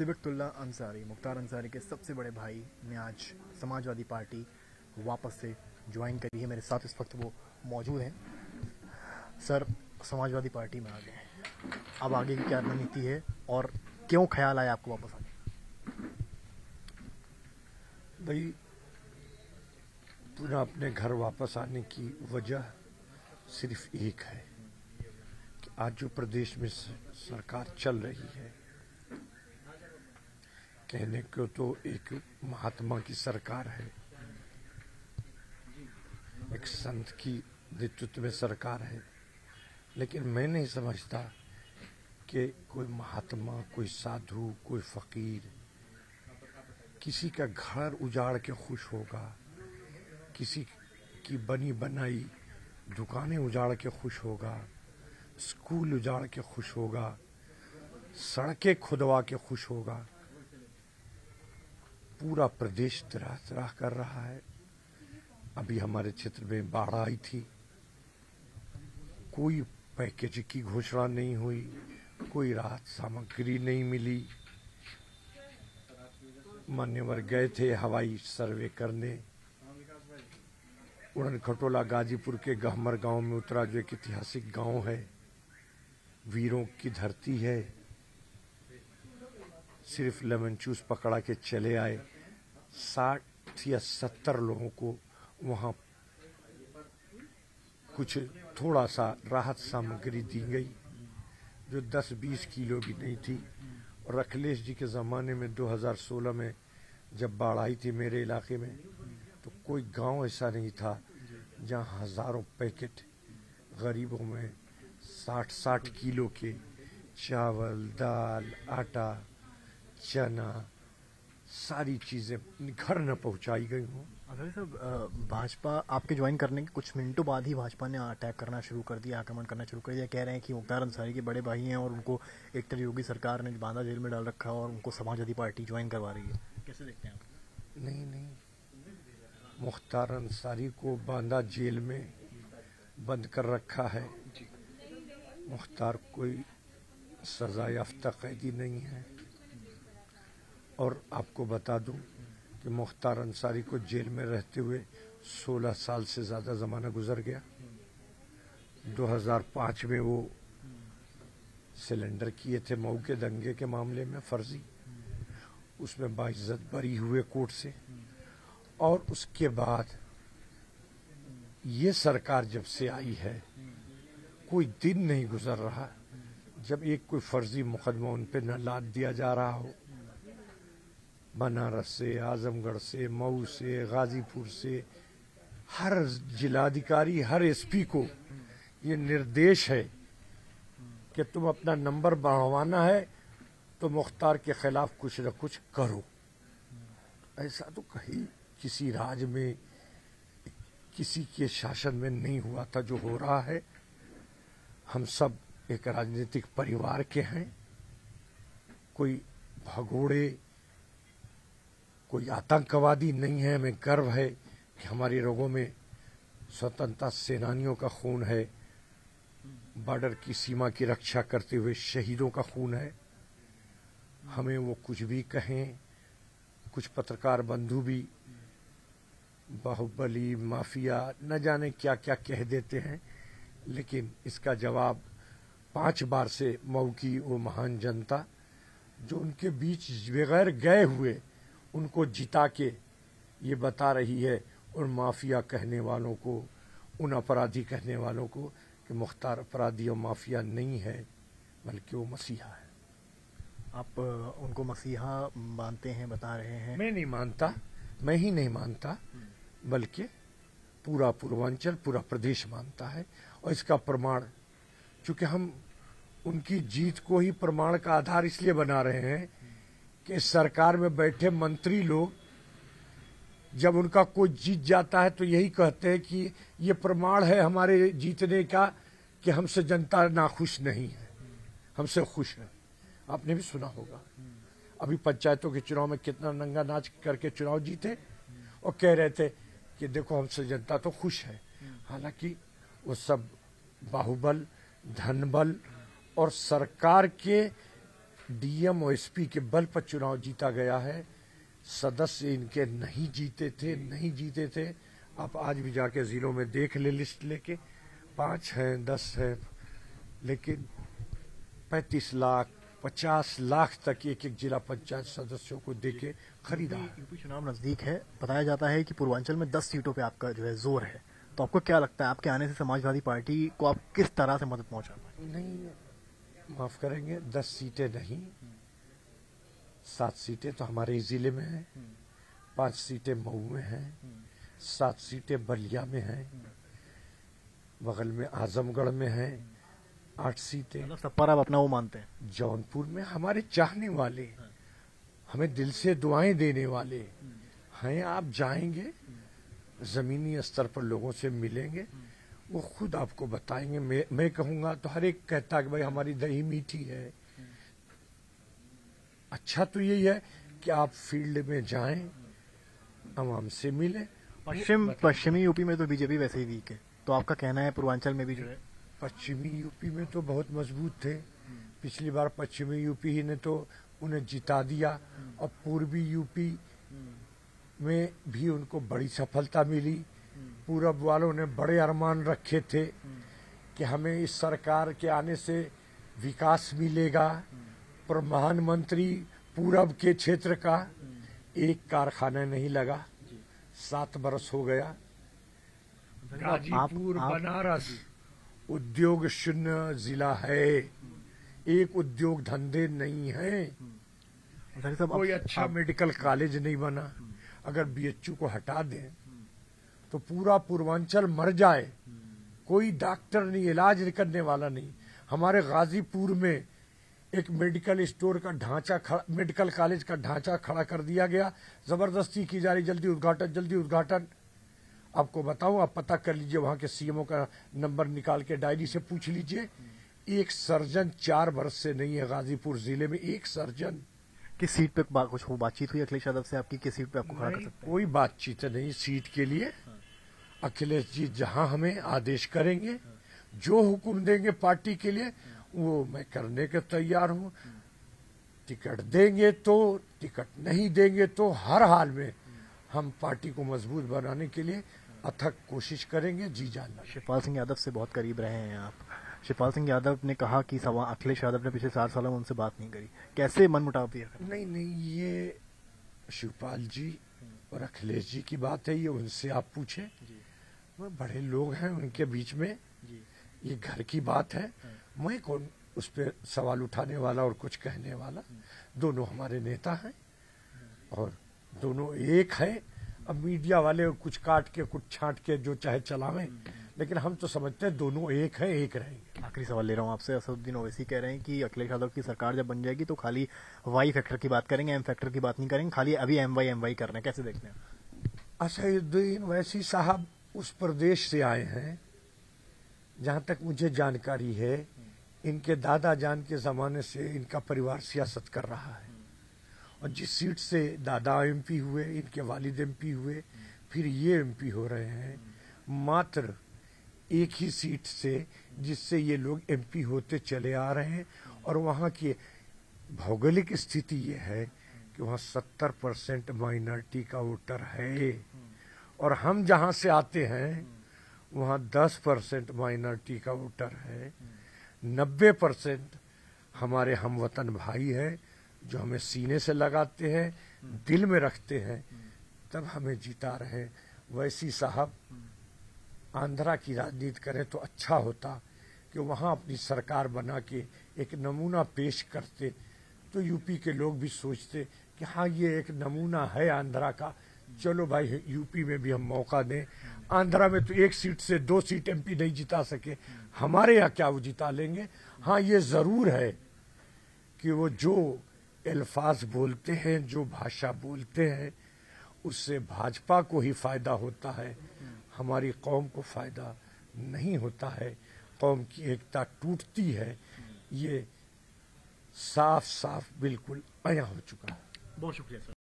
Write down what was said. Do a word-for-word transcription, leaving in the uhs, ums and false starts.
सिबतुल्ला अंसारी, मुख्तार अंसारी के सबसे बड़े भाई ने आज समाजवादी पार्टी वापस से ज्वाइन करी है। मेरे साथ इस वक्त वो मौजूद हैं। सर, समाजवादी पार्टी में आ गए, अब आगे की क्या रणनीति है और क्यों ख्याल आया आपको वापस आने? भाई, पुनः अपने घर वापस आने की वजह सिर्फ एक है कि आज जो प्रदेश में सरकार चल रही है, कहने को तो एक महात्मा की सरकार है, एक संत की नेतृत्व में सरकार है, लेकिन मैं नहीं समझता कि कोई महात्मा, कोई साधु, कोई फकीर किसी का घर उजाड़ के खुश होगा, किसी की बनी बनाई दुकानें उजाड़ के खुश होगा, स्कूल उजाड़ के खुश होगा, सड़कें खुदवा के खुश होगा। पूरा प्रदेश त्राह त्राह कर रहा है। अभी हमारे क्षेत्र में बाढ़ आई थी, कोई पैकेज की घोषणा नहीं हुई, कोई राहत सामग्री नहीं मिली। मान्यवर गए थे हवाई सर्वे करने, उड़न खटोला गाजीपुर के गहमर गांव में उतरा, जो एक ऐतिहासिक गांव है, वीरों की धरती है। सिर्फ लेमन जूस पकड़ा के चले आए। साठ या सत्तर लोगों को वहां कुछ थोड़ा सा राहत सामग्री दी गई, जो दस बीस किलो भी नहीं थी। और अखिलेश जी के ज़माने में दो हज़ार सोलह में जब बाढ़ आई थी मेरे इलाके में, तो कोई गांव ऐसा नहीं था जहां हजारों पैकेट गरीबों में साठ साठ किलो के चावल, दाल, आटा, चना, सारी चीजें घर न पहुंचाई गई हों। अगर साहब, भाजपा आपके ज्वाइन करने के कुछ मिनटों बाद ही भाजपा ने अटैक करना शुरू कर दिया, आक्रमण करना शुरू कर दिया। कह रहे हैं कि मुख्तार अंसारी के बड़े भाई हैं और उनको एक तरह योगी सरकार ने बांदा जेल में डाल रखा है और उनको समाजवादी पार्टी ज्वाइन करवा रही है। कैसे देखते हैं आप? नहीं नहीं, मुख्तार अंसारी को बांदा जेल में बंद कर रखा है। मुख्तार कोई सजा याफ्ता कैदी नहीं है। और आपको बता दूं कि मुख्तार अंसारी को जेल में रहते हुए सोलह साल से ज़्यादा ज़माना गुजर गया। दो हज़ार पाँच में वो सिलेंडर किए थे मऊ के दंगे के मामले में फर्जी, उसमें बाइज्जत बरी हुए कोर्ट से। और उसके बाद ये सरकार जब से आई है, कोई दिन नहीं गुजर रहा जब एक कोई फर्जी मुकदमा उन पे न लाद दिया जा रहा हो। बनारस से, आजमगढ़ से, मऊ से, गाजीपुर से, हर जिलाधिकारी, हर एसपी को ये निर्देश है कि तुम अपना नंबर बढ़वाना है तो मुख्तार के खिलाफ कुछ न कुछ करो। ऐसा तो कहीं किसी राज्य में, किसी के शासन में नहीं हुआ था जो हो रहा है। हम सब एक राजनीतिक परिवार के हैं, कोई भगोड़े, कोई आतंकवादी नहीं है। हमें गर्व है कि हमारी रगों में स्वतंत्रता सेनानियों का खून है, बॉर्डर की सीमा की रक्षा करते हुए शहीदों का खून है। हमें वो कुछ भी कहें, कुछ पत्रकार बंधु भी बाहुबली, माफिया, न जाने क्या क्या कह देते हैं, लेकिन इसका जवाब पांच बार से मऊ की वो महान जनता जो उनके बीच बगैर गए हुए उनको जिता के ये बता रही है, उन माफिया कहने वालों को, उन अपराधी कहने वालों को कि मुख्तार अपराधी और माफिया नहीं है, बल्कि वो मसीहा है। आप उनको मसीहा मानते हैं, बता रहे हैं? मैं नहीं मानता, मैं ही नहीं मानता, बल्कि पूरा पूर्वांचल, पूरा प्रदेश मानता है। और इसका प्रमाण, चूंकि हम उनकी जीत को ही प्रमाण का आधार इसलिए बना रहे हैं कि सरकार में बैठे मंत्री लोग जब उनका कोई जीत जाता है तो यही कहते हैं कि ये प्रमाण है हमारे जीतने का कि हमसे जनता नाखुश नहीं है, हमसे खुश है। आपने भी सुना होगा, अभी पंचायतों के चुनाव में कितना नंगा नाच करके चुनाव जीते और कह रहे थे कि देखो हमसे जनता तो खुश है। हालांकि वो सब बाहुबल, धनबल और सरकार के डीएम और एसपी के बल पर चुनाव जीता गया है। सदस्य इनके नहीं जीते थे, नहीं जीते थे। आप आज भी जाके जिलों में देख ले लिस्ट लेके, पांच हैं, दस हैं, लेकिन पैंतीस लाख पचास लाख तक एक एक जिला पंचायत सदस्यों को देके खरीदा। यूपी चुनाव नजदीक है, बताया जाता है कि पूर्वांचल में दस सीटों पे आपका जो है जोर है, तो आपको क्या लगता है आपके आने से समाजवादी पार्टी को आप किस तरह से मदद पहुंचा पाए? नहीं, माफ करेंगे, दस सीटें नहीं, सात सीटें तो हमारे जिले में हैं, पांच सीटें मऊ में हैं, सात सीटें बलिया में हैं, बगल में आजमगढ़ में हैं, आठ सीटें। मतलब सब पर आप अपना वो मानते हैं? जौनपुर में हमारे चाहने वाले, हमें दिल से दुआएं देने वाले हैं। आप जाएंगे, जमीनी स्तर पर लोगों से मिलेंगे, वो खुद आपको बताएंगे। मैं मैं कहूंगा तो हर एक कहता है कि भाई हमारी दही मीठी है। अच्छा तो यही है कि आप फील्ड में जाएं, आवाम से मिलें। पश्चिम पश्चिमी यूपी में तो बीजेपी वैसे ही वीक है, तो आपका कहना है पूर्वांचल में भी जो है? पश्चिमी यूपी में तो बहुत मजबूत थे। पिछली बार पश्चिमी यूपी ही ने तो उन्हें जिता दिया, और पूर्वी यूपी में भी उनको बड़ी सफलता मिली। पूरब वालों ने बड़े अरमान रखे थे कि हमें इस सरकार के आने से विकास मिलेगा। प्रधानमंत्री पूरब के क्षेत्र का एक कारखाना नहीं लगा, सात बरस हो गया। गाजीपुर बनारस उद्योग शून्य जिला है, एक उद्योग धंधे नहीं है, कोई अच्छा मेडिकल कॉलेज नहीं बना। अगर बीएचयू को हटा दें तो पूरा पूर्वांचल मर जाए, कोई डॉक्टर नहीं, इलाज करने वाला नहीं। हमारे गाजीपुर में एक मेडिकल स्टोर का ढांचा खड़ा, मेडिकल कॉलेज का ढांचा खड़ा कर दिया गया, जबरदस्ती की जा रही, जल्दी उद्घाटन जल्दी उद्घाटन। आपको बताऊं, आप पता कर लीजिए, वहां के सीएमओ का नंबर निकाल के डायरी से पूछ लीजिए, एक सर्जन चार वर्ष से नहीं है गाजीपुर जिले में, एक सर्जन। किस सीट पे बा, कुछ बातचीत हुई अखिलेश यादव से आपकी? किस सीट पे आपको खड़ा कर सकते हैं? कोई बातचीत नहीं सीट के लिए। अखिलेश जी जहां हमें आदेश करेंगे, जो हुक्म देंगे पार्टी के लिए, वो मैं करने के तैयार हूं। टिकट देंगे तो, टिकट नहीं देंगे तो, हर हाल में हम पार्टी को मजबूत बनाने के लिए अथक कोशिश करेंगे, जी जान। शिवपाल सिंह यादव से बहुत करीब रहे हैं आप। शिवपाल सिंह यादव ने कहा कि सवा अखिलेश यादव ने पिछले सात सालों में उनसे बात नहीं करी, कैसे मन मुटाव दिया? नहीं नहीं, ये शिवपाल जी और अखिलेश जी की बात है, ये उनसे आप पूछे। वो बड़े लोग हैं, उनके बीच में ये घर की बात है। मैं कौन उस पर सवाल उठाने वाला और कुछ कहने वाला? दोनों हमारे नेता हैं और दोनों एक है। अब मीडिया वाले कुछ काट के कुछ छांट के जो चाहे चलावें, लेकिन हम तो समझते हैं दोनों एक हैं, एक रहेंगे। आखिरी सवाल ले रहा हूँ आपसे। असदुद्दीन ओवैसी कह रहे हैं कि अखिलेश यादव की सरकार जब बन जाएगी तो खाली वाई फैक्टर की बात करेंगे, एम फैक्टर की बात नहीं करेंगे, खाली अभी एम वाई एम वाई कर रहे हैं, कैसे देखते हैं? असदुद्दीन ओवैसी साहब उस प्रदेश से आए हैं, जहां तक मुझे जानकारी है इनके दादा जान के जमाने से इनका परिवार सियासत कर रहा है, और जिस सीट से दादा एमपी हुए, इनके वालिद एमपी हुए, फिर ये एमपी हो रहे हैं। मात्र एक ही सीट से जिससे ये लोग एमपी होते चले आ रहे हैं, और वहाँ की भौगोलिक स्थिति ये है कि वहाँ सत्तर परसेंट माइनॉरिटी का वोटर है, और हम जहाँ से आते हैं वहाँ दस परसेंट माइनॉरिटी का वोटर है। नब्बे परसेंट हमारे हमवतन भाई हैं जो हमें सीने से लगाते हैं, दिल में रखते हैं, तब हमें जिता रहे। वैसी साहब आंध्रा की राजनीति करें तो अच्छा होता कि वहाँ अपनी सरकार बना के एक नमूना पेश करते, तो यूपी के लोग भी सोचते कि हाँ ये एक नमूना है आंध्रा का, चलो भाई यूपी में भी हम मौका दें। आंध्रा में तो एक सीट से दो सीट एमपी नहीं जिता सके, हमारे यहाँ क्या वो जिता लेंगे। हाँ ये जरूर है कि वो जो अल्फाज बोलते हैं, जो भाषा बोलते हैं, उससे भाजपा को ही फायदा होता है, हमारी कौम को फायदा नहीं होता है। कौम की एकता टूटती है, ये साफ साफ बिल्कुल आया हो चुका है। बहुत शुक्रिया सर।